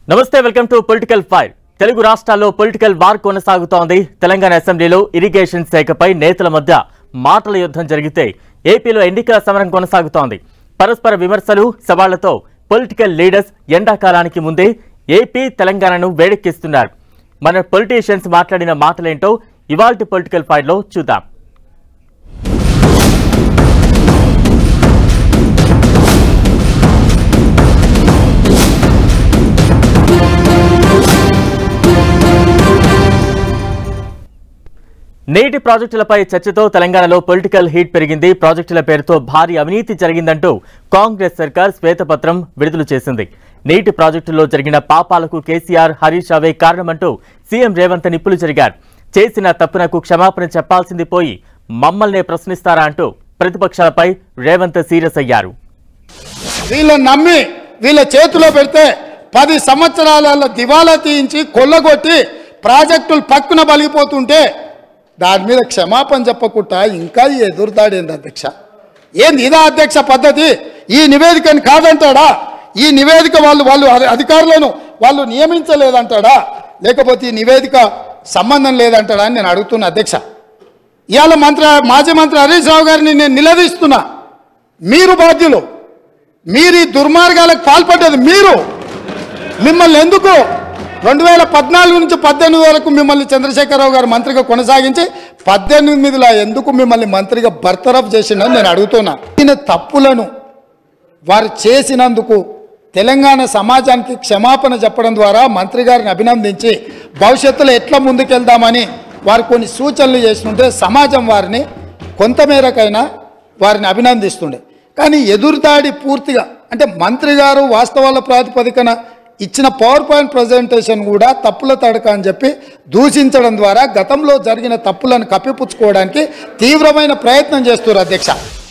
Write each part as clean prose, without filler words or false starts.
నమస్తే welcome to political fire. Telugu రాష్ట్రాల్లో political war కొనసాగుతోంది. తెలంగాణ అసెంబ్లీలో ఇరిగేషన్ శాఖపై నేతల మధ్య మాటల యుద్ధం జరిగితే ఏపీలో ఎన్నికల సమరం కొనసాగుతోంది. పరస్పర విమర్శలు సవాళ్లతో పొలిటికల్ లీడర్స్ ఎండాకాలానికి ముందే ఏపీ తెలంగాణను వేడెక్కిస్తున్నారు. మన పొలిటీషియన్స్ మాట్లాడిన మాటలేంటో ఇవాల్టి పొలిటికల్ ఫైర్ లో చూద్దాం. నీటి ప్రాజెక్టులపై చర్చతో తెలంగాణలో పొలిటికల్ హీట్ పెరిగింది. ప్రాజెక్టుల పేరుతో భారీ అవినీతి జరిగిందంటూ కాంగ్రెస్ సర్కార్ శ్వేతపత్రం విడుదల చేసింది. నీటి ప్రాజెక్టుల్లో జరిగిన పాపాలకు కేసీఆర్, హరీష్ రావే కారణమంటూ సీఎం రేవంత్ నిప్పులు జరిగారు. చేసిన తప్పునకు క్షమాపణ చెప్పాల్సింది పోయి మమ్మల్నే ప్రశ్నిస్తారా అంటూ ప్రతిపక్షాలపై రేవంత్ సీరియస్ అయ్యారు. వీళ్ళని నమ్మి వీళ్ళ చేతిలో పెడితే 10 సంవత్సరాల దివాలా తీయించి కొల్లగొట్టి ప్రాజెక్టులు పక్కున బలిగిపోతుంటే దాని మీద క్షమాపణ చెప్పకుండా ఇంకా ఎదురుదాడేంది అధ్యక్ష? ఏంది ఇదా అధ్యక్ష పద్ధతి? ఈ నివేదికని కాదంటాడా? ఈ నివేదిక వాళ్ళు అధికారులను వాళ్ళు నియమించలేదంటాడా? లేకపోతే ఈ నివేదిక సంబంధం లేదంటాడా అని నేను అడుగుతున్నా అధ్యక్ష. ఇవాళ మాజీ మంత్రి హరీష్ రావు గారిని నేను నిలదీస్తున్నా. మీరు బాధ్యులు, మీరు ఈ దుర్మార్గాలకు పాల్పడ్డది మీరు. మిమ్మల్ని ఎందుకు 2014 నుంచి 18 వరకు మిమ్మల్ని చంద్రశేఖరరావు గారు మంత్రిగా కొనసాగించి 18లో ఎందుకు మిమ్మల్ని మంత్రిగా బర్తరఫ్ చేసిండని నేను అడుగుతున్నా. ఈయన తప్పులను వారు చేసినందుకు తెలంగాణ సమాజానికి క్షమాపణ చెప్పడం ద్వారా మంత్రి గారిని అభినందించి భవిష్యత్తులో ఎట్లా ముందుకెళ్దామని వారు కొన్ని సూచనలు చేస్తుంటే సమాజం వారిని కొంతమేరకైనా వారిని అభినందిస్తుండే. కానీ ఎదురుదాడి పూర్తిగా అంటే మంత్రి గారు వాస్తవాల ప్రాతిపదికన ఇచ్చిన పవర్ పాయింట్ ప్రజెంటేషన్ కూడా తప్పుల తడక అని చెప్పి దూషించడం ద్వారా గతంలో జరిగిన తప్పులను కప్పిపుచ్చుకోవడానికి తీవ్రమైన ప్రయత్నం చేస్తున్నారు అధ్యక్ష.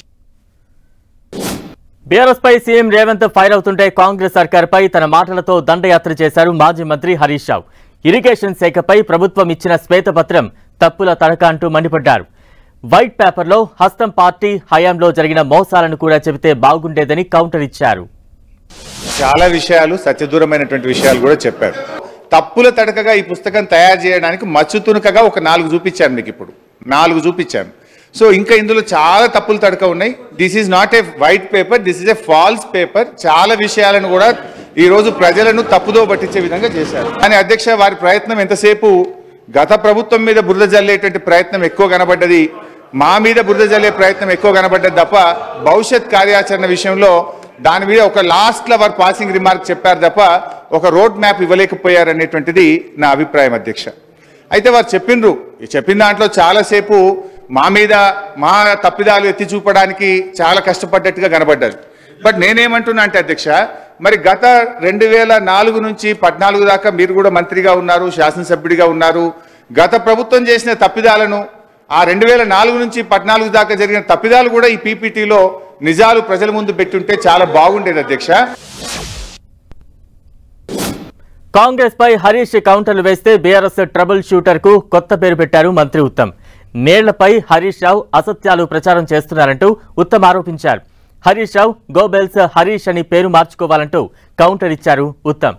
బీఆర్ఎస్ పై సీఎం రేవంత్ ఫైర్ అవుతుంటే కాంగ్రెస్ సర్కార్పై తన మాటలతో దండయాత్ర చేశారు మాజీ మంత్రి హరీష్ రావు. ఇరిగేషన్ శాఖపై ప్రభుత్వం ఇచ్చిన శ్వేతపత్రం తప్పుల తడక అంటూ మండిపడ్డారు. వైట్ పేపర్లో హస్తం పార్టీ హయాంలో జరిగిన మోసాలను కూడా చెబితే బాగుండేదని కౌంటర్ ఇచ్చారు. చాలా విషయాలు సత్యదూరమైనటువంటి విషయాలు కూడా చెప్పారు. తప్పుల తడకగా ఈ పుస్తకం తయారు చేయడానికి మచ్చుతునకగా ఒక 4 చూపించాను మీకు. ఇప్పుడు 4 చూపించాను. సో ఇంకా ఇందులో చాలా తప్పుల తడక ఉన్నాయి. This is not a white paper, this is a false paper. చాలా విషయాలను కూడా ఈరోజు ప్రజలను తప్పుదో పట్టించే విధంగా చేశారు. కానీ అధ్యక్ష, వారి ప్రయత్నం ఎంతసేపు గత ప్రభుత్వం మీద బురద జల్లేటువంటి ప్రయత్నం ఎక్కువ కనబడ్డది, మా మీద బురద జల్లే ప్రయత్నం ఎక్కువ కనబడ్డది తప్ప భవిష్యత్ కార్యాచరణ విషయంలో దాని మీద ఒక లాస్ట్లో వారు పాసింగ్ రిమార్క్ చెప్పారు తప్ప ఒక రోడ్ మ్యాప్ ఇవ్వలేకపోయారు అనేటువంటిది నా అభిప్రాయం అధ్యక్ష. అయితే వారు చెప్పిన దాంట్లో చాలాసేపు మా మీద మా తప్పిదాలు ఎత్తి చూపడానికి చాలా కష్టపడ్డట్టుగా కనబడ్డారు. బట్ నేనేమంటున్నా అంటే అధ్యక్ష, మరి గత 2004 నుంచి 14 దాకా మీరు కూడా మంత్రిగా ఉన్నారు, శాసనసభ్యుడిగా ఉన్నారు. గత ప్రభుత్వం చేసిన తప్పిదాలను ఆ 2004 నుంచి 14 దాకా జరిగిన తప్పిదాలు కూడా ఈ పీపీటీలో నిజాలు ప్రజల ముందు పెట్టుంటే చాలా బాగుండేది అధ్యక్ష. కాంగ్రెస్ పై హరీష్ కౌంటర్లు వేస్తే బీఆర్ఎస్ ట్రబుల్ షూటర్ కు కొత్త పేరు పెట్టారు మంత్రి ఉత్తమ్. నేళ్లపై హరీష్ రావు అసత్యాలు ప్రచారం చేస్తున్నారంటూ ఉత్తమ్ ఆరోపించారు. హరీష్ రావు గోబెల్స్ హరీష్ అని పేరు మార్చుకోవాలంటూ కౌంటర్ ఇచ్చారు ఉత్తమ్.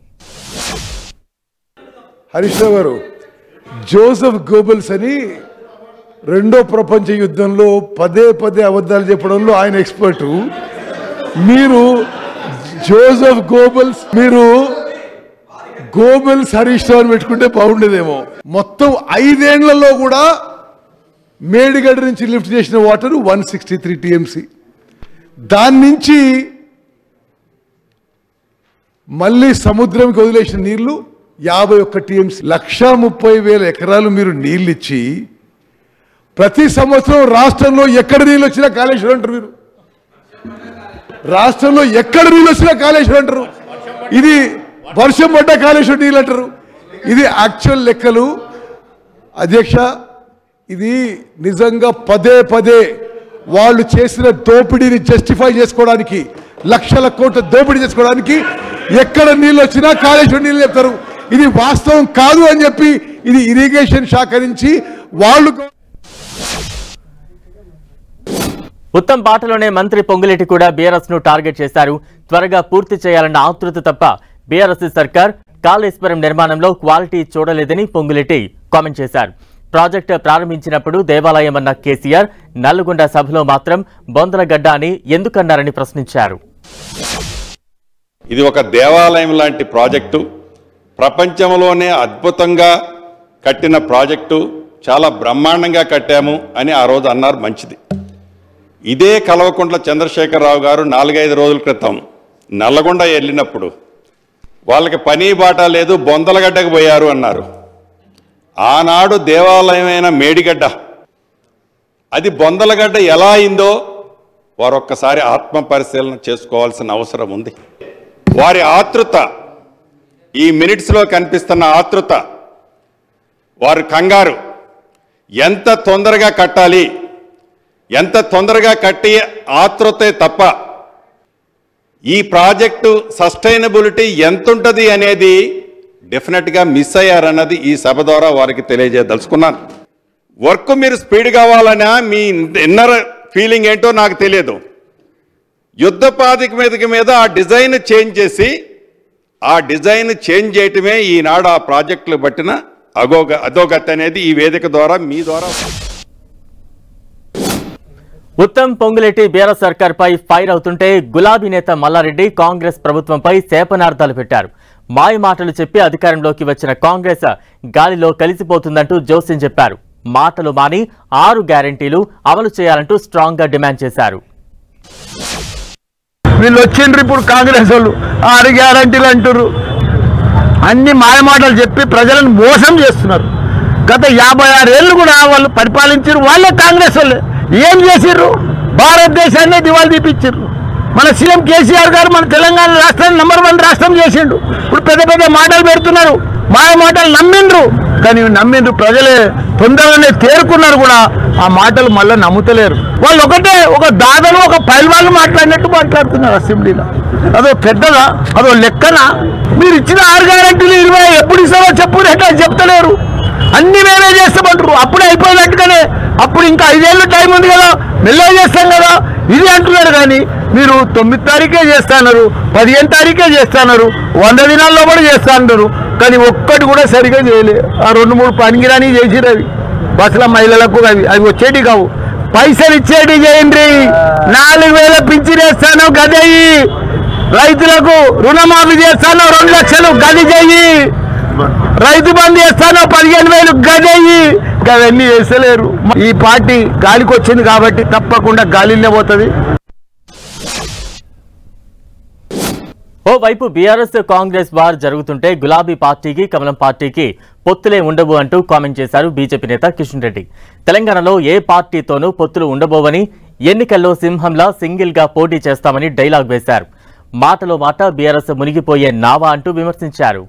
హరీష్ రావు గారు జోసెఫ్ గోబెల్స్ అని రెండో ప్రపంచ యుద్ధంలో పదే అబద్ధాలు చెప్పడంలో ఆయన ఎక్స్పర్టు. మీరు జోసెఫ్ గోబెల్స్, మీరు గోబెల్స్ హరీష్ రావు పెట్టుకుంటే బాగుండేదేమో. మొత్తం 5 ఏళ్లలో కూడా మేడిగడ్డ నుంచి లిఫ్ట్ చేసిన వాటర్ 163 TMC. దాని నుంచి మళ్ళీ సముద్రంకి వదిలేసిన నీళ్లు 51 TMC. 130,000 ఎకరాలు మీరు నీళ్ళు ఇచ్చి ప్రతి సంవత్సరం రాష్ట్రంలో ఎక్కడ నీళ్ళు వచ్చినా కాళేశ్వరం అంటారు. మీరు రాష్ట్రంలో ఎక్కడ నీళ్ళు వచ్చినా కాళేశ్వరం అంటారు. ఇది వర్షం పడ్డ కాళేశ్వరం నీళ్ళు అంటారు. ఇది యాక్చువల్ లెక్కలు అధ్యక్ష. ఇది నిజంగా పదే వాళ్ళు చేసిన దోపిడీని జస్టిఫై చేసుకోవడానికి, లక్షల కోట్ల దోపిడీ చేసుకోవడానికి ఎక్కడ నీళ్ళు వచ్చినా కాళేశ్వరం నీళ్ళు చెప్తారు. ఇది వాస్తవం కాదు అని చెప్పి ఇది ఇరిగేషన్ శాఖ నుంచి వాళ్ళు. ఉత్తమ్ బాటలోనే మంత్రి పొంగులేటి కూడా బీఆర్ఎస్ ను టార్గెట్ చేశారు. త్వరగా పూర్తి చేయాలన్న ఆతృత తప్ప బీఆర్ఎస్ సర్కార్ కాళేశ్వరం నిర్మాణంలో క్వాలిటీ చూడలేదని పొంగులేటి కామెంట్ చేశారు. ప్రాజెక్టు ప్రారంభించినప్పుడు దేవాలయం అన్న కేసీఆర్ నల్లగొండ సభలో మాత్రం బొందలగడ్డ అని ఎందుకన్నారని ప్రశ్నించారు. ఇది ఒక దేవాలయం లాంటి ప్రాజెక్టు, ప్రపంచంలోనే అద్భుతంగా కట్టిన ప్రాజెక్టు, చాలా బ్రహ్మాండంగా కట్టాము అని ఆ రోజు అన్నారు. మంచిది. ఇదే కల్వకుంట్ల చంద్రశేఖరరావు గారు 4-5 రోజుల క్రితం నల్లగొండ వెళ్ళినప్పుడు వాళ్ళకి పని బాట లేదు, బొందలగడ్డకు పోయారు అన్నారు. ఆనాడు దేవాలయమైన మేడిగడ్డ, అది బొందలగడ్డ ఎలా అయిందో వారు ఒక్కసారి ఆత్మ పరిశీలన చేసుకోవాల్సిన అవసరం ఉంది. వారి ఆతృత, ఈ మినిట్స్లో కనిపిస్తున్న ఆతృత, వారి కంగారు, ఎంత తొందరగా కట్టాలి, ఎంత తొందరగా కట్టి ఆతృతే తప్ప ఈ ప్రాజెక్టు సస్టైనబిలిటీ ఎంతుంటుంది అనేది డెఫినెట్గా మిస్ అయ్యారన్నది ఈ సభ ద్వారా వారికి తెలియజేయదలుచుకున్నాను. వర్క్ మీరు స్పీడ్ కావాలన్నా మీ ఇన్నర్ ఫీలింగ్ ఏంటో నాకు తెలియదు. యుద్ధ ప్రాతిపదిక మీద ఆ డిజైన్ చేంజ్ చేసి, ఆ డిజైన్ చేంజ్ చేయటమే ఈనాడు ఆ ప్రాజెక్టులు బట్టిన అధోగతి అనేది ఈ వేదిక ద్వారా మీ ద్వారా. ఉత్తమ్ పొంగులేటి బీఆర్ఎస్ సర్కార్పై ఫైర్ అవుతుంటే గులాబీ నేత మల్లారెడ్డి కాంగ్రెస్ ప్రభుత్వంపై శాపనార్థాలు పెట్టారు. మాయ మాటలు చెప్పి అధికారంలోకి వచ్చిన కాంగ్రెస్ గాలిలో కలిసిపోతుందంటూ జోస్యం చెప్పారు. మాటలు మాని 6 గ్యారెంటీలు అమలు చేయాలంటూ స్ట్రాంగ్ గా డిమాండ్ చేశారు. వీళ్ళు వచ్చిండ్రు ఇప్పుడు కాంగ్రెస్ వాళ్ళు 6 గ్యారెంటీలు అంటారు. అన్ని మాయమాటలు చెప్పి ప్రజలను మోసం చేస్తున్నారు. గత 56 ఏళ్ళు కూడా వాళ్ళు పరిపాలించారు. వాళ్ళే కాంగ్రెస్ వాళ్ళే. ఏం చేసిర్రు? భారతదేశాన్ని దివాళి తీపిచ్చిర్రు. మన సీఎం కేసీఆర్ గారు మన తెలంగాణ రాష్ట్రాన్ని నంబర్ 1 రాష్ట్రం చేసిండు. ఇప్పుడు పెద్ద పెద్ద మాటలు పెడుతున్నారు. మాయ మాటలు నమ్మిండ్రు, కానీ నమ్మిండ్రు ప్రజలే తొందరగానే తేరుకున్నారు కూడా. ఆ మాటలు మళ్ళీ నమ్ముతలేరు. వాళ్ళు ఒక దాదాపు ఒక పైల్వాళ్ళు మాట్లాడినట్టు మాట్లాడుతున్నారు అసెంబ్లీలో. అదో పెద్దగా, అదో లెక్కన. మీరు ఇచ్చిన 6 గ్యారెంటీలు 20 ఎప్పుడు ఇస్తారో చెప్పు, ఎట్లా చెప్తలేరు. అన్ని మేమే చేస్తామంటారు. అప్పుడే అయిపోయినట్టుగానే, అప్పుడు ఇంకా 5 ఏళ్ళు టైం ఉంది కదా, మెల్లగా చేస్తాం కదా ఇది అంటున్నారు. కానీ మీరు 9 తారీఖే చేస్తున్నారు, 15 తారీఖే చేస్తున్నారు, 100 దినాల్లో కూడా చేస్తా అంటారు. కానీ ఒక్కటి కూడా సరిగా చేయలే. ఆ 2-3 పనికిరాని చేసిరు. అవి బస్సుల మహిళలకు అవి వచ్చేటి కావు. పైసలు ఇచ్చేటి చేయండి. 4000 పింఛన్ వేస్తాను గదయ్యి. రైతులకు రుణమాఫీ చేస్తాను 2 లక్షలు గది చెయ్యి. రైతు బంధు చేస్తాను 15,000 గదయ్యి. అవన్నీ వేసలేరు. ఈ పార్టీ గాలికి వచ్చింది కాబట్టి తప్పకుండా గాలినే పోతుంది. ఓవైపు బీఆర్ఎస్ కాంగ్రెస్ వార్ జరుగుతుంటే గులాబీ పార్టీకి కమలం పార్టీకి పొత్తులే ఉండవు అంటూ కామెంట్ చేశారు బీజేపీ నేత కిషన్ రెడ్డి. తెలంగాణలో ఏ పార్టీతోనూ పొత్తులు ఉండబోవని, ఎన్నికల్లో సింహంలా సింగిల్ గా పోటీ చేస్తామని డైలాగ్ వేశారు. మాటలో మాట బీఆర్ఎస్ మునిగిపోయే నావా అంటూ విమర్శించారు.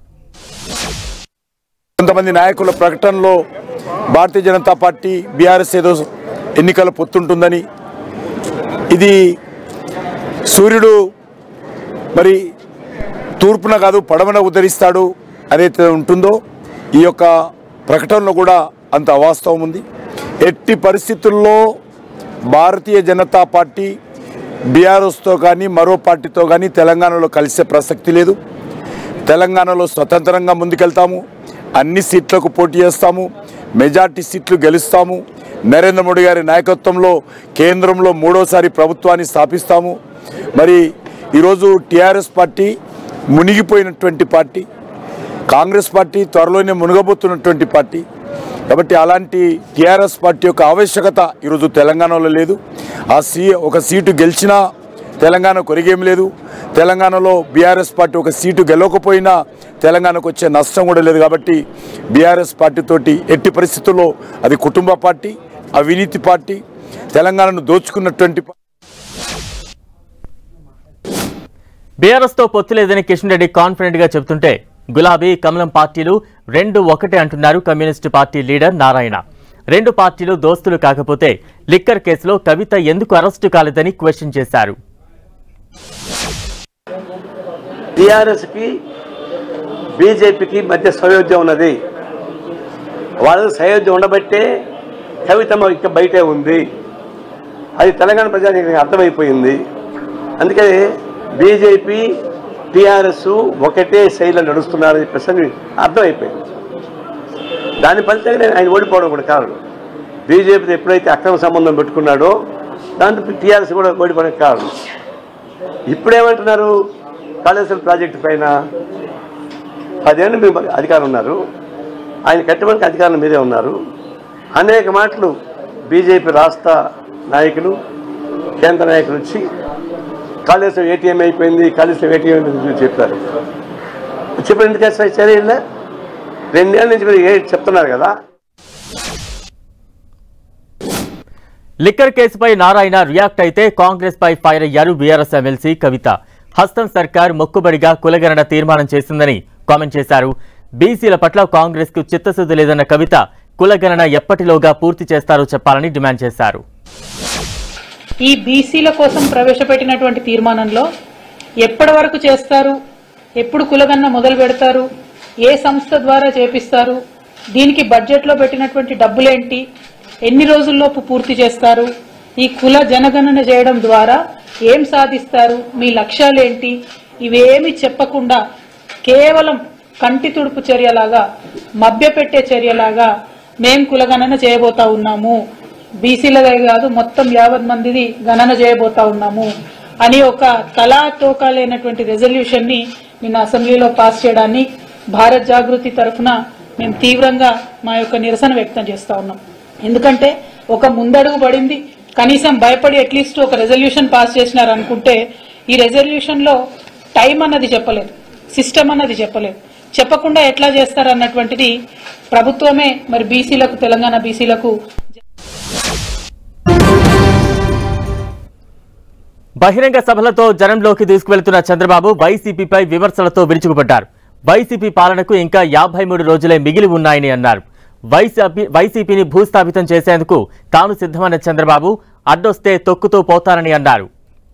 కొంతమంది నాయకుల ప్రకటనలో భారతీయ జనతా పార్టీ బీఆర్ఎస్ ఏదో ఎన్నికల పొత్తుంటుందని, ఇది సూర్యుడు మరి తూర్పున కాదు పడమన ఉదరిస్తాడు అదైతే ఉంటుందో ఈ యొక్క ప్రకటనలో కూడా అంత అవాస్తవం ఉంది. ఎట్టి పరిస్థితుల్లో భారతీయ జనతా పార్టీ బీఆర్ఎస్తో కానీ మరో పార్టీతో కానీ తెలంగాణలో కలిసే ప్రసక్తి లేదు. తెలంగాణలో స్వతంత్రంగా ముందుకెళ్తాము, అన్ని సీట్లకు పోటీ చేస్తాము, మెజార్టీ సీట్లు గెలుస్తాము. నరేంద్ర మోడీ గారి నాయకత్వంలో కేంద్రంలో 3వసారి ప్రభుత్వాన్ని స్థాపిస్తాము. మరి ఈరోజు టీఆర్ఎస్ పార్టీ మునిగిపోయినటువంటి పార్టీ, కాంగ్రెస్ పార్టీ త్వరలోనే మునగబోతున్నటువంటి పార్టీ. కాబట్టి అలాంటి టీఆర్ఎస్ పార్టీ యొక్క ఆవశ్యకత ఈరోజు తెలంగాణలో లేదు. ఒక సీటు గెలిచినా తెలంగాణ కొరిగేం లేదు. తెలంగాణలో బీఆర్ఎస్ పార్టీ ఒక సీటు గెలవకపోయినా తెలంగాణకు వచ్చే నష్టం కూడా లేదు. కాబట్టి బీఆర్ఎస్ పార్టీతోటి ఎట్టి పరిస్థితుల్లో అది కుటుంబ పార్టీ, అవినీతి పార్టీ, తెలంగాణను దోచుకున్నటువంటి. బీఆర్ఎస్ తో పొత్తు లేదని కిషన్ రెడ్డి కాన్ఫిడెంట్ గా చెబుతుంటే గులాబీ కమలం పార్టీలు 2 ఒకటే అంటున్నారు కమ్యూనిస్టు పార్టీ లీడర్ నారాయణ. 2 పార్టీలు దోస్తులు కాకపోతే లిక్కర్ కేసులో కవిత ఎందుకు అరెస్టు కాలేదని క్వశ్చన్ చేశారు. టీఆర్ఎస్ కి బీజేపీకి మధ్య సయోధ్యం ఉన్నది. వాళ్ళ సయోధ్యం ఉండబట్టే కవిత ఇక బయటే ఉంది. అది తెలంగాణ ప్రజానికి అర్థమైపోయింది. అందుకని బీజేపీ టీఆర్ఎస్ ఒకటే శైలిలో నడుస్తున్నారని చెప్పేసి అర్థమైపోయింది. దాని ఫలితంగా ఆయన ఓడిపోవడం కూడా కారణం. బీజేపీతో ఎప్పుడైతే అక్రమ సంబంధం పెట్టుకున్నాడో దాంతో టీఆర్ఎస్ కూడా ఓడిపోవడానికి కారణం. ఇప్పుడేమంటున్నారు, కాళేశ్వరం ప్రాజెక్టు పైన 10 ఏళ్ళు మీరు అధికారం ఉన్నారు, ఆయన కట్టడానికి అధికారం మీదే ఉన్నారు. అనేక మాటలు బీజేపీ రాష్ట్ర నాయకులు, కేంద్ర నాయకులు వచ్చి కాళేశ్వరం ఏటీఎం అయిపోయింది, కాళేశ్వరం ఏటీఎం చెప్పారు. చెప్పిన ఎందుకు చర్యలే 2 ఏళ్ళ నుంచి మీరు చెప్తున్నారు కదా. లిక్కర్ కేసుపై నారాయణ రియాక్ట్ అయితే కాంగ్రెస్ పై ఫైర్ అయ్యారు బీఆర్ఎస్ ఎమ్మెల్సీ కవిత. హస్తం సర్కార్ మొక్కుబడిగా కులగణన తీర్మానం చేసిందని కామెంట్ చేశారు. బీసీల పట్ల కాంగ్రెస్ కు చిత్తశుద్ధి లేదన్న కవిత కులగణన ఎప్పటిలోగా పూర్తి చేస్తారో చెప్పాలని డిమాండ్ చేశారు. ఈ బీసీల కోసం ప్రవేశపెట్టినటువంటి తీర్మానంలో ఎప్పటి వరకు చేస్తారు, ఎప్పుడు కులగణన మొదలు పెడతారు, ఏ సంస్థ ద్వారా చేపిస్తారు, దీనికి బడ్జెట్లో పెట్టినటువంటి డబ్బులేంటి, ఎన్ని రోజుల్లోపు పూర్తి చేస్తారు, ఈ కుల జనగణన చేయడం ద్వారా ఏం సాధిస్తారు, మీ లక్ష్యాలేంటి, ఇవేమి చెప్పకుండా కేవలం కంటి తుడుపు చర్యలాగా, మభ్యపెట్టే చర్యలాగా మేం కులగణన చేయబోతా ఉన్నాము, బీసీలదే కాదు మొత్తం 50 మందిది గణన చేయబోతా ఉన్నాము అని ఒక తలాతోకా లేనటువంటి రెజల్యూషన్ ని నిన్న అసెంబ్లీలో పాస్ చేయడాన్ని భారత్ జాగృతి తరఫున మేము తీవ్రంగా మా యొక్క నిరసన వ్యక్తం చేస్తా ఉన్నాం. ఎందుకంటే ఒక ముందడుగు పడింది, కనీసం భయపడి అట్లీస్ట్ ఒక రెజల్యూషన్ పాస్ చేసినారు అనుకుంటే ఈ రెజల్యూషన్ లో టైం అన్నది చెప్పలేదు, సిస్టమ్ అన్నది చెప్పలేదు. చెప్పకుండా ఎట్లా చేస్తారన్నటువంటిది ప్రభుత్వమే మరి బీసీలకు, తెలంగాణ బీసీలకు. బహిరంగ సభలతో జనంలోకి తీసుకువెళ్తున్న చంద్రబాబు వైసీపీపై విమర్శలతో విరుచుకుపడ్డారు. వైసీపీ పాలనకు ఇంకా 53 రోజులే మిగిలి ఉన్నాయని అన్నారు. వైసీపీని భూస్థాపితం చేసేందుకు తాను సిద్ధమన్న చంద్రబాబు అడ్డొస్తే తొక్కుతూ పోతారని అన్నారు.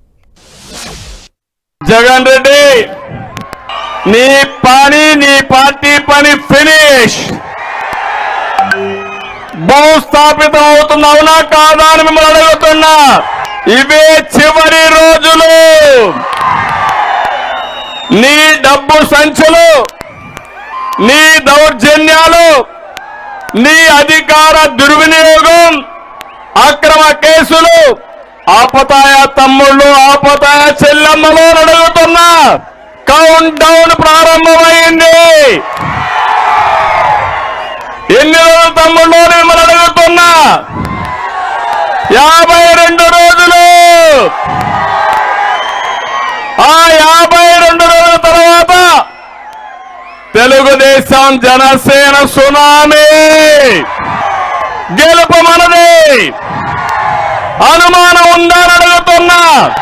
జగన్ రెడ్డి, నీ పని, నీ పార్టీ పని ఫినిష్. భూస్థాపితం అవుతుంది, అవునా కాదా అని మిమ్మల్ని అడుగుతున్నా. ఇవే చివరి రోజులు. నీ డబ్బు సంచులు, నీ దౌర్జన్యాలు, నీ అధికార దుర్వినియోగం, అక్రమ కేసులు ఆపతాయా తమ్ముళ్ళు, ఆపతాయా చెల్లెమ్మలు అడుగుతున్నా. కౌంట్ డౌన్ ప్రారంభమైంది. ఎన్ని రోజులు తమ్ముళ్ళు మిమ్మల్ని అడుగుతున్నా? 52 రోజులు. ఆ 52 రోజుల తర్వాత తెలుగుదేశం జనసేన సునామీ. గెలుపు మనది. అనుమానం ఉందని అడుగుతున్నా.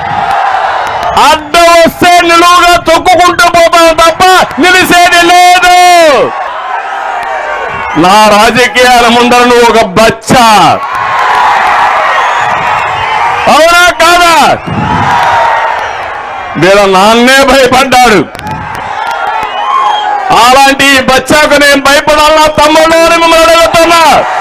అడ్డం వస్తే నిలువుగా తొక్కుకుంటూ పోతాం తప్ప నిలిసేది లేదు. నా రాజకీయాల ముందర నువ్వు ఒక బచ్చా, అవునా కాదా? వీళ్ళ నాన్నే భయపడ్డాడు. అలాంటి బచ్చాకు నేను భయపడాలన్నా తమ్ముడు అని మిమ్మల్ని అడుగుతున్నా.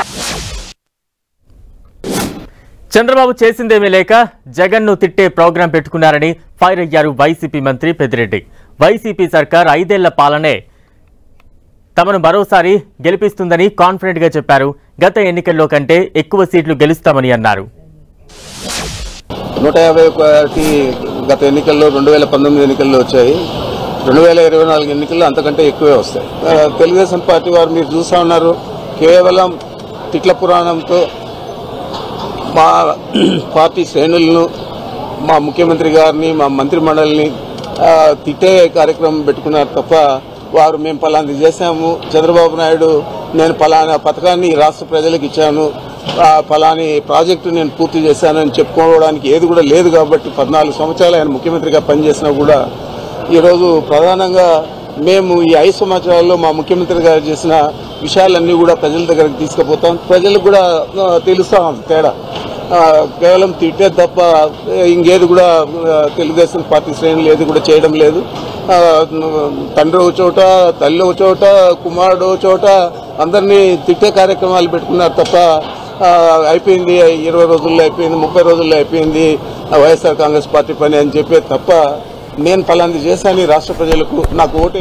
చంద్రబాబు చేసిందేమీ లేక జగన్ ను తిట్టే ప్రోగ్రాం పెట్టుకున్నారని ఫైర్ అయ్యారు వైసీపీ మంత్రి పెద్దిరెడ్డి. వైసీపీ సర్కార్ 5 ఏళ్ల పాలనే తమను మరోసారి గెలిపిస్తుందని కాన్ఫిడెంట్ గా చెప్పారు. గత ఎన్నికల్లో కంటే ఎక్కువ సీట్లు గెలుస్తామని అన్నారు. 151కి గత ఎన్నికల్లో 2019 ఎన్నికల్లో వచ్చాయి. 2024 ఎన్నికల్లో అంతకంటే ఎక్కువే వస్తాయి. తెలుగుదేశం పార్టీ వారు మీరు చూస్తూ ఉన్నారు, కేవలం తిట్ల పురాణంతో మా పార్టీ శ్రేణులను, మా ముఖ్యమంత్రి గారిని, మా మంత్రి మండలిని తిట్టే కార్యక్రమం పెట్టుకున్నారు తప్ప వారు మేము పలాంటి చేశాము, చంద్రబాబు నాయుడు నేను పలానా పథకాన్ని రాష్ట్ర ప్రజలకు ఇచ్చాను, పలాని ప్రాజెక్టు నేను పూర్తి చేశానని చెప్పుకోవడానికి ఏది కూడా లేదు. కాబట్టి 14 సంవత్సరాలు ఆయన ముఖ్యమంత్రిగా పనిచేసినా కూడా ఈరోజు ప్రధానంగా మేము ఈ 5 సంవత్సరాల్లో మా ముఖ్యమంత్రి గారు చేసిన విషయాలన్నీ కూడా ప్రజల దగ్గరకు తీసుకుపోతాం. ప్రజలకు కూడా తెలుస్తాం తేడా. కేవలం తిట్టే తప్ప ఇంకేది కూడా తెలుగుదేశం పార్టీ శ్రేణులు ఏది కూడా చేయడం లేదు. తండ్రి ఒక చోట, తల్లి ఒక చోట, కుమారుడు ఒక చోట అందరినీ తిట్టే కార్యక్రమాలు పెట్టుకున్నారు తప్ప అయిపోయింది 20 రోజుల్లో అయిపోయింది, 30 రోజుల్లో అయిపోయింది వైఎస్ఆర్ కాంగ్రెస్ పార్టీ పని అని చెప్పే తప్ప నేను ఫలాంది చేశాను రాష్ట్ర ప్రజలకు నాకు ఓటే.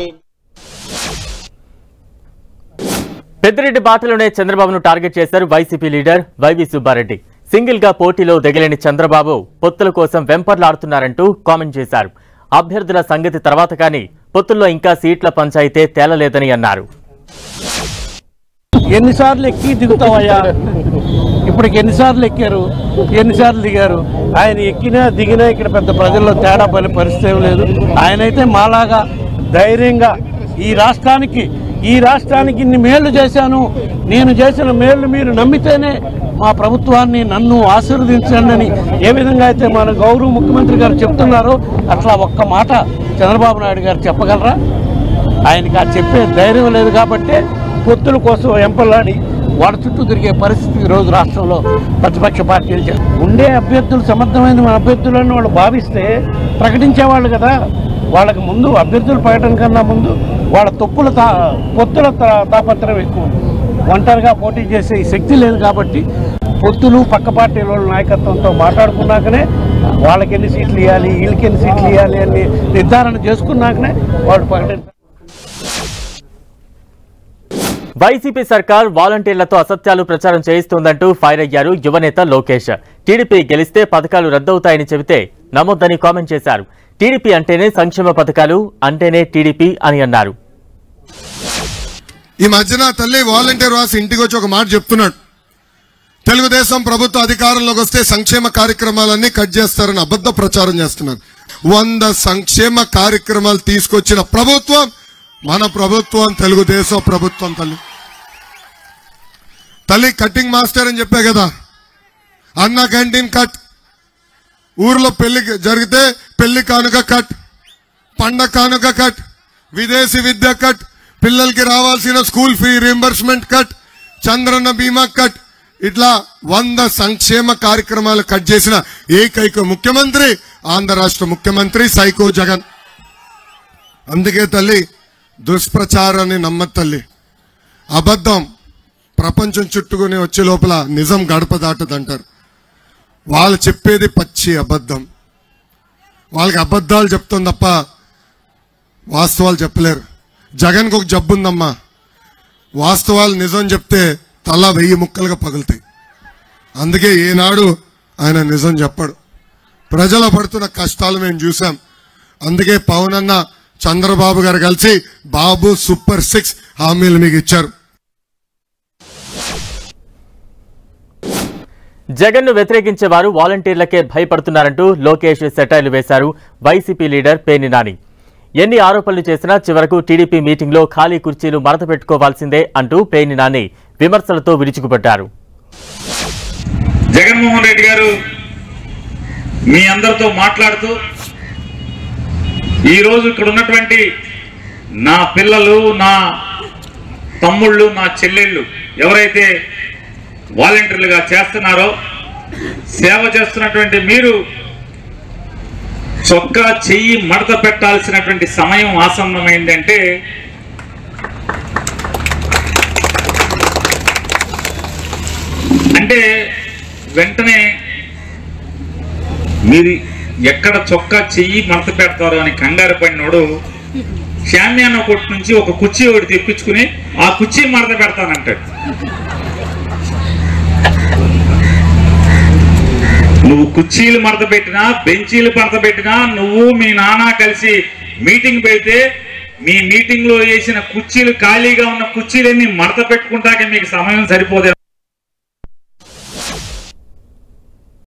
పెద్దిరెడ్డి బాటలోనే చంద్రబాబును టార్గెట్ చేశారు YCP leader Y V Subbareddy. Single గా పోటీలో దిగలేని చంద్రబాబు పొత్తుల కోసం వెంపర్లాడుతున్నారంటూ కామెంట్ చేశారు. అభ్యర్థుల సంగతి తర్వాత కానీ పొత్తుల్లో ఇంకా సీట్ల పంచాయితే తేలలేదని అన్నారు. ఎన్నిసార్లు ఎక్కి దిగుతావయ్యా? ఇప్పటికి ఎన్నిసార్లు ఎక్కారు, ఎన్నిసార్లు దిగారు? ఆయన ఎక్కినా దిగినా ఇక్కడ పెద్ద ప్రజల్లో తేడా పడే పరిస్థితి ఏం లేదు. ఆయనైతే మాలాగా ధైర్యంగా ఈ రాష్ట్రానికి ఇన్ని మేళ్లు చేశాను, నేను చేసిన మేళ్లు మీరు నమ్మితేనే మా ప్రభుత్వాన్ని నన్ను ఆశీర్వదించండి అని ఏ విధంగా అయితే మన గౌరవ ముఖ్యమంత్రి గారు చెప్తున్నారో అట్లా ఒక్క మాట చంద్రబాబు నాయుడు గారు చెప్పగలరా? ఆయనకి ఆ చెప్పే ధైర్యం లేదు కాబట్టే పొత్తుల కోసం ఎంపలాడి వాళ్ళ చుట్టూ తిరిగే పరిస్థితి ఈరోజు రాష్ట్రంలో ప్రతిపక్ష పార్టీలు ఉండే అభ్యర్థులు సమర్థమైన మన అభ్యర్థులను వాళ్ళు భావిస్తే ప్రకటించేవాళ్ళు కదా. వాళ్ళకి ముందు అభ్యర్థుల ప్రకటన కన్నా ముందు వాళ్ళ పొత్తుల తాపత్రం ఎక్కువ. ఒంటరిగా పోటీ చేసే శక్తి లేదు కాబట్టి పొత్తులు పక్క పార్టీల వాళ్ళ నాయకత్వంతో మాట్లాడుకున్నాకనే వాళ్ళకి ఎన్ని సీట్లు ఇవ్వాలి, వీళ్ళకి ఎన్ని సీట్లు ఇవ్వాలి అని నిర్ధారణ చేసుకున్నాకనే వాళ్ళు ప్రకటించారు. వైసీపీ సర్కార్ వాలంటీర్లతో అసత్యాలు ప్రచారం చేయిస్తోందంటూ ఫైర్ అయ్యారు యువనేత లోకేష్. టీడీపీ గెలిస్తే పథకాలు రద్దవుతాయని చెబితే నమ్మొద్దని కామెంట్ చేశారు. టీడీపీ అంటేనే సంక్షేమ పథకాలు, అంటేనే టీడీపీ అని అన్నారు. ఈ మధ్యన తల్లి వాలంటీర్ వాసి ఇంటికి వచ్చి ఒక మాట చెప్తున్నాడు. తెలుగుదేశం ప్రభుత్వ అధికారంలోకి వస్తే సంక్షేమ కార్యక్రమాలన్నీ కట్ చేస్తారని అబద్ధ ప్రచారం చేస్తున్నారు. 100 సంక్షేమ కార్యక్రమాలు తీసుకొచ్చిన ప్రభుత్వం మన ప్రభుత్వం, తెలుగుదేశం ప్రభుత్వం. తల్లి కటింగ్ మాస్టర్ అని చెప్పే కదా, అన్న క్యాంటీన్ కట్, ఊర్లో పెళ్లి జరిగితే పెళ్లి కానుక కట్, పండగ కానుక కట్, విదేశీ విద్య కట్, పిల్లలకి రావాల్సిన school fee reimbursement cut, Chandranna Bima cut, ఇట్లా 100 సంక్షేమ కార్యక్రమాలు కట్ చేసిన ఏకైక ముఖ్యమంత్రి ఆంధ్ర రాష్ట్ర ముఖ్యమంత్రి సైకో జగన్. అందుకే తల్లి దుష్ప్రచారాన్ని నమ్మద్దు తల్లి. అబద్ధం ప్రపంచం చుట్టుకుని వచ్చే లోపల నిజం గడప దాటదంటారు. వాళ్ళు చెప్పేది పచ్చి అబద్ధం. వాళ్ళకి అబద్ధాలు చెప్తుంది తప్ప వాస్తవాలు చెప్పలేరు. జగన్కి ఒక జబ్బు ఉందమ్మా, వాస్తవాలు నిజం చెప్తే తల 1000 ముక్కలుగా పగులుతాయి. అందుకే ఏనాడు ఆయన నిజం చెప్పడు. ప్రజలు పడుతున్న కష్టాలు మేము చూసాం. అందుకే పవన్ అన్న చంద్రబాబు గారు కలిసి బాబు సూపర్ 6 హామీలు మీకు ఇచ్చారు. జగన్ను వ్యతిరేకించే వారు వాలంటీర్లకే భయపడుతున్నారంటూ లోకేష్ సెటైర్లు వేశారు వైసీపీ లీడర్ పేర్ని నాని. ఎన్ని ఆరోపణలు చేసినా చివరకు టీడీపీ మీటింగ్లో ఖాళీ కుర్చీలు మడత పెట్టుకోవాల్సిందే అంటూ పేర్ని నాని విమర్శలతో విరుచుకుపడ్డారు. జగన్మోహన్ రెడ్డి గారు మీ అందరితో మాట్లాడుతూ ఈరోజు ఇక్కడ ఉన్నటువంటి నా పిల్లలు, నా తమ్ముళ్ళు, నా చెల్లెళ్ళు ఎవరైతే వాలంటీర్లుగా చేస్తున్నారో, సేవ చేస్తున్నటువంటి మీరు చొక్కా చెయ్యి మడత పెట్టాల్సినటువంటి సమయం ఆసన్నమైందంటే అంటే వెంటనే మీరు ఎక్కడ చొక్కా చెయ్యి మడత పెడతారో అని కంగారు పడినోడు శామ్యాన కొట్టు నుంచి ఒక కుర్చీ ఒకటి తెప్పించుకుని ఆ కుర్చీ మడత పెడతానంటాడు. నువ్వు కుర్చీలు మడత పెట్టినా, బెంచీలు మడత పెట్టినా, నువ్వు మీ నాన్న కలిసి మీటింగ్ పెడితే మీ మీటింగ్ లో వేసిన కుర్చీలు, ఖాళీగా ఉన్న కుర్చీలన్నీ మడత పెట్టుకుంటాకే మీకు సమయం సరిపోదే.